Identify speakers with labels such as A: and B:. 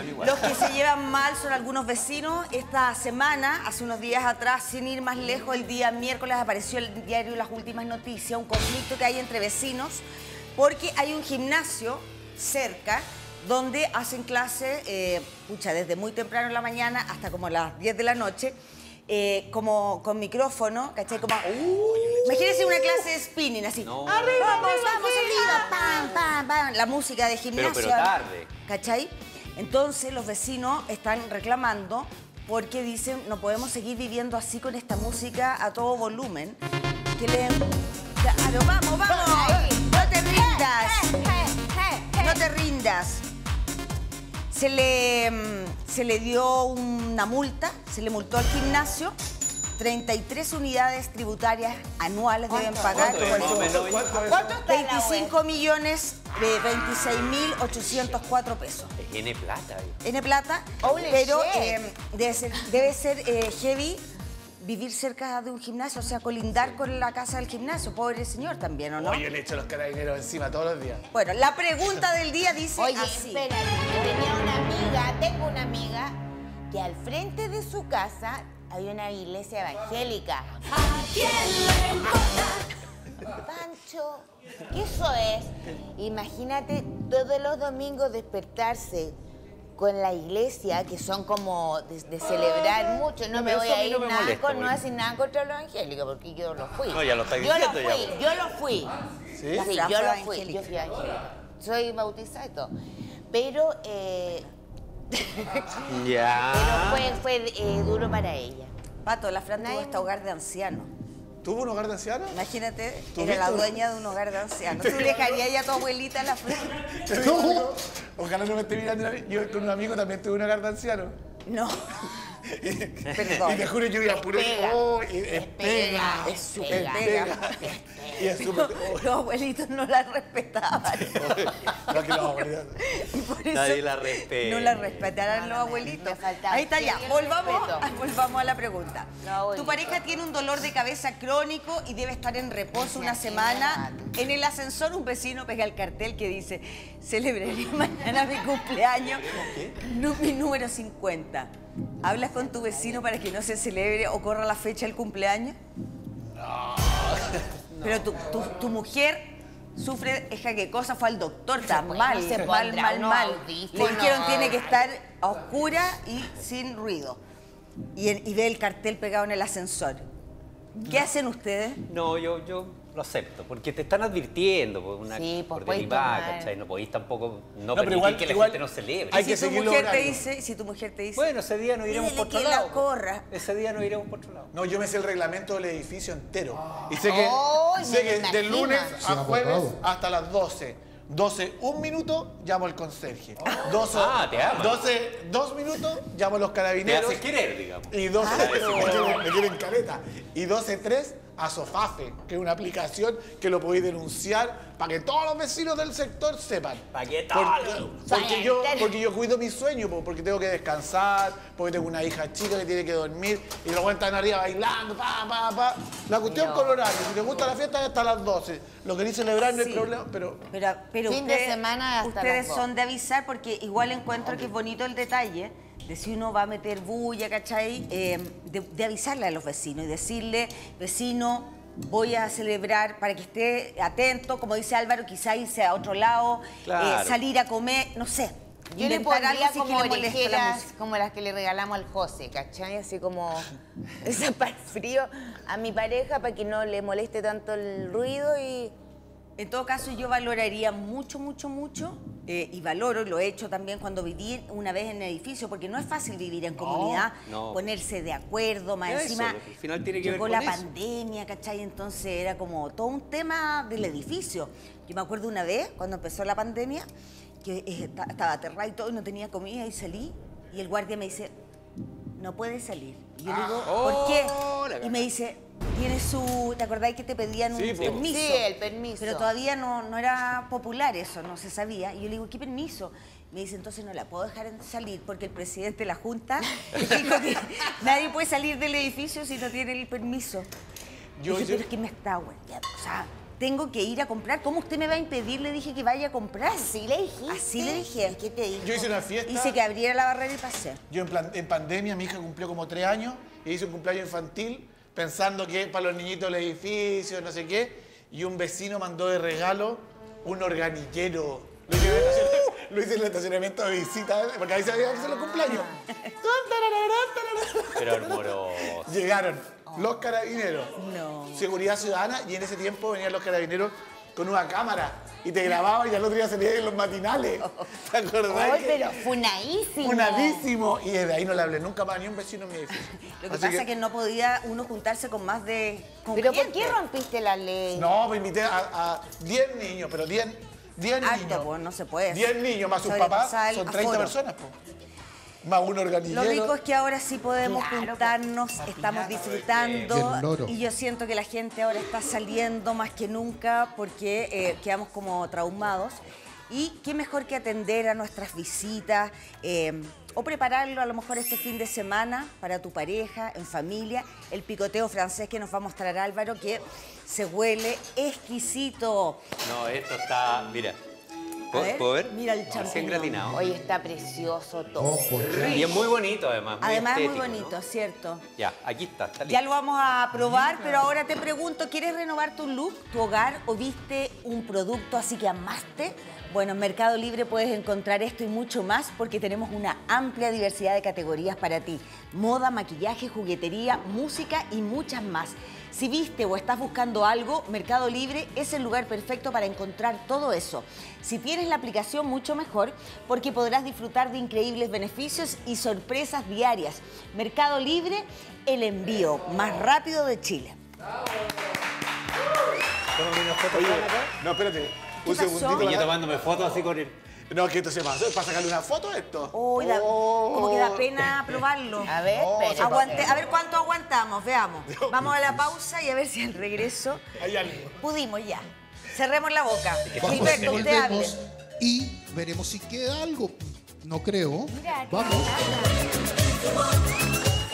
A: igual.
B: Los que se llevan mal son algunos vecinos. Esta semana, hace unos días atrás, sin ir más lejos, el día miércoles apareció en el diario Las Últimas Noticias, un conflicto que hay entre vecinos, porque hay un gimnasio cerca donde hacen clase, desde muy temprano en la mañana hasta como las 10 de la noche, como con micrófono, ¿cachai? Como, imagínense una clase de spinning, así.
A: No.
B: Arriba, vamos, arriba, pam, pam, pam. La música de gimnasio.
A: Pero tarde.
B: ¿Cachai? Entonces los vecinos están reclamando porque dicen, no podemos seguir viviendo así con esta música a todo volumen. Claro, vamos, vamos. No te rindas. No te rindas. Se le dio una multa, se le multó al gimnasio. 33 unidades tributarias anuales deben pagar.
C: ¿Cuánto está
B: 25 millones de 26.804 pesos.
A: Es N plata.
B: N plata,
C: Holy
B: pero
C: shit.
B: debe ser heavy vivir cerca de un gimnasio, o sea, colindar con la casa del gimnasio. Pobre señor también, ¿o no?
D: Oye, le echo los carabineros encima todos los días.
B: Bueno, la pregunta del día dice
C: Oye,
B: así.
C: espérate, tengo una amiga que al frente de su casa hay una iglesia evangélica. ¿A quién le importa? Pancho, ¿qué eso es? Imagínate todos los domingos despertarse con la iglesia, que son como de celebrar mucho. No me voy a ir no hacen nada contra los evangélicos, porque yo lo fui.
A: No, ya lo está diciendo.
C: Yo lo fui.
D: ¿Sí?
C: Sí, yo lo fui. Yo fui evangélica. Soy bautizada y todo. Pero...
A: Ya.
C: Pero fue duro para ella.
B: Pato, la Fran tuvo este hogar de ancianos.
D: ¿Tuvo un hogar de ancianos?
B: Imagínate,
D: ¿Tuviste
B: era la
D: un-
B: dueña de un hogar de ancianos. ¿Tú dejarías ya a tu abuelita en la Fran?
D: No. Ojalá no me esté mirando. Yo con un amigo también tuve un hogar de ancianos.
B: No.
D: Y
B: Perdón.
D: te juro, yo iba puro.
C: Pega.
D: Oh, es pega.
B: Es súper pega.
D: Y es súper.
B: Los abuelitos no la respetaban.
D: No, que los abuelitos.
B: Y por eso
A: Nadie la respeta.
B: no la respetarán los abuelitos.
C: me faltaba
B: Ahí está ya.
C: el
B: Volvamos a la pregunta.
C: Los abuelitos.
B: Tu pareja tiene un dolor de cabeza crónico y debe estar en reposo una semana. En el ascensor un vecino pega el cartel que dice: celebraré mañana mi cumpleaños, mi número 50. ¿Hablas con tu vecino para que no se celebre o corra la fecha del cumpleaños? No. Pero tu mujer sufre, qué cosa, fue al doctor tan
C: Pues,
B: mal,
C: no se
B: mal,
C: pondrá
B: mal,
C: unos
B: mal.
C: audífonos.
B: Le dijeron tiene que estar a oscura y sin ruido. Y ve el cartel pegado en el ascensor. ¿Qué hacen ustedes?
A: No, yo lo acepto, porque te están advirtiendo
C: Sí,
A: por
C: podéis
A: derivada,
C: tomar.
A: ¿cachai? No podéis tampoco
D: pero
A: permitir
D: igual-
A: que la
D: igual
A: gente no celebre.
D: hay que
B: Si tu
D: seguir los
B: mujer te
D: horarios.
B: dice, si tu mujer te dice,
A: Bueno, ese día nos iremos
B: Dile
A: por otro
B: que la
A: lado.
B: corra.
A: Ese día nos iremos por otro lado.
D: No, yo me sé el reglamento del edificio entero. Y sé
C: Ay,
D: sé
C: me
D: que
C: imagino.
D: del lunes a
E: Sí,
D: jueves
E: abogado.
D: hasta las 12. 12, un minuto, llamo al conserje. 12,
A: te ama.
D: 12, 2 minutos, llamo a los
A: Te
D: carabineros.
A: haces querer, digamos.
D: Y 12, me quieren caleta. Y 12.3 a Sofafe, que es una aplicación que lo podéis denunciar para que todos los vecinos del sector sepan.
A: ¿Para qué
D: Porque yo cuido mi sueño, porque tengo que descansar, porque tengo una hija chica que tiene que dormir y luego están arriba bailando, pa. La cuestión
C: No.
D: con horario, si te gusta la fiesta hasta las 12. Lo queréis celebrar no hay
B: Sí.
D: problema, pero
B: Pero
C: Fin de
B: ustedes,
C: semana hasta
B: ustedes
C: las dos.
B: son de avisar porque igual encuentro que es bonito el detalle de si uno va a meter bulla, ¿cachai? De avisarle a los vecinos y decirle, vecino, voy a celebrar para que esté atento, como dice Álvaro, quizá irse a otro lado,
A: Claro.
B: salir a comer, no sé.
C: Yo le
B: inventar algo
C: pondría
B: si es que
C: como
B: le molesta la
C: orejeras
B: música.
C: como las que le regalamos al José, ¿cachai? Así como esa para el frío a mi pareja para que no le moleste tanto el ruido y...
B: En todo caso, yo valoraría mucho, y valoro, lo he hecho también cuando viví una vez en el edificio, porque no es fácil vivir en comunidad,
A: no.
B: ponerse de acuerdo, más
A: Eso,
B: encima
A: al final tiene que ver
B: llegó
A: con
B: la
A: eso.
B: pandemia, ¿cachai? Entonces era como todo un tema del edificio. Yo me acuerdo una vez, cuando empezó la pandemia, que estaba aterrada y todo, y no tenía comida, y salí, y el guardia me dice, no puedes salir. Y yo le digo, ¿por qué? Y me dice, tiene su... ¿Te acordás que te pedían
A: Sí,
B: un
A: pues.
B: permiso?
C: Sí, el permiso.
B: Pero todavía no era popular eso, no se sabía. Y yo le digo, ¿qué permiso? Me dice, entonces no la puedo dejar salir porque el presidente de la Junta dijo que nadie puede salir del edificio si no tiene el permiso.
D: Yo-
B: Dije,
D: yo-
B: pero es que me está, güey. O sea, tengo que ir a comprar. ¿Cómo usted me va a impedir? Le dije que vaya a comprar.
C: Así le dijiste.
B: Así le dije.
C: ¿Y qué te dijo?
D: Yo hice una fiesta.
B: Hice que abriera la barrera y pasé.
D: Yo en pandemia, mi hija cumplió como 3 años y hice un cumpleaños infantil pensando que para los niñitos del edificio, no sé qué, y un vecino mandó de regalo un organillero. Lo hice en el estacionamiento de visita, porque ahí se había que hacer los cumpleaños.
A: Pero hermoroso.
D: Llegaron los carabineros,
B: No.
D: seguridad ciudadana, y en ese tiempo venían los carabineros con una cámara y te grababan y al otro día salían en los matinales. ¿Te acordás?
C: Ay, pero funadísimo.
D: Funadísimo. Y desde ahí no le hablé nunca más ni un vecino en mi edificio.
B: Lo que
D: Así
B: pasa es que no podía uno juntarse con más de...
C: ¿Pero por
B: gente.
C: qué rompiste la ley?
D: No, me invité a 10 niños, pero 10
B: Harto,
D: niños.
B: pues, no se puede.
D: 10 niños más sus
B: Sobrepasar
D: papás,
B: el
D: son 30
B: aforo.
D: personas, pues. Más un organillero.
B: Lo rico es que ahora sí podemos
C: Claro,
B: juntarnos, estamos disfrutando
E: Y el loro.
B: y yo siento que la gente ahora está saliendo más que nunca porque quedamos como traumados. Y qué mejor que atender a nuestras visitas o prepararlo a lo mejor este fin de semana para tu pareja, en familia, el picoteo francés que nos va a mostrar Álvaro, que se huele exquisito.
A: No, esto está... Mira.
B: ver,
A: ¿Puedo ver?
B: mira el
A: Recién
B: champiñón.
A: gratinado.
C: Hoy está precioso todo.
E: Ojo,
A: Y es muy bonito, además. Muy
B: Además es muy
A: estético,
B: bonito,
A: ¿no?
B: ¿cierto?
A: Ya, aquí está listo.
B: Ya lo vamos a probar, pero ahora te pregunto, ¿quieres renovar tu look, tu hogar o viste un producto así que amaste? Bueno, en Mercado Libre puedes encontrar esto y mucho más porque tenemos una amplia diversidad de categorías para ti. Moda, maquillaje, juguetería, música y muchas más. Si viste o estás buscando algo, Mercado Libre es el lugar perfecto para encontrar todo eso. Si tienes la aplicación, mucho mejor, porque podrás disfrutar de increíbles beneficios y sorpresas diarias. Mercado Libre, el envío más rápido de Chile.
A: Tómame una foto
D: Oye,
A: acá.
D: no, espérate.
B: ¿Qué
D: Un
B: pasó?
D: segundito.
A: Y yo tomándome fotos así con el...
D: No, que esto se pasó. ¿Es para sacarle una foto a esto?
B: Uy, como que da pena probarlo.
C: A ver, espera.
B: A ver cuánto aguantamos, veamos. Vamos a la pausa y a ver si al regreso
D: Hay algo.
B: pudimos ya. Cerremos la boca.
E: Vamos,
B: Gilberto, usted hable.
E: volvemos y veremos si queda algo. No creo.
C: Mira,
E: Vamos.